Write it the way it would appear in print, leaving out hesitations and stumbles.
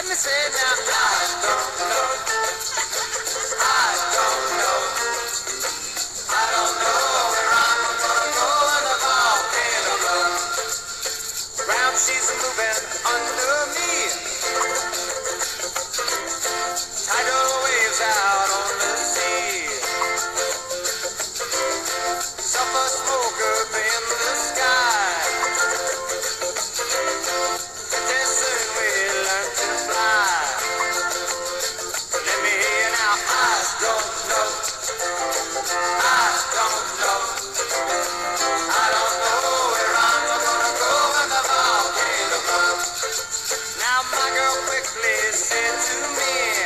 Let me say it now. I don't know. I don't know. I don't know where I'm gonna go when the volcano blows. Ground she's moving under me. Tidal waves out on the sea. Sulfur smoke up in the sky. Pretty soon we'll learn to fly. Let me hear now. I don't know. I don't know. I don't know where I'm gonna go when the volcano blows. Now my girl quickly said to me,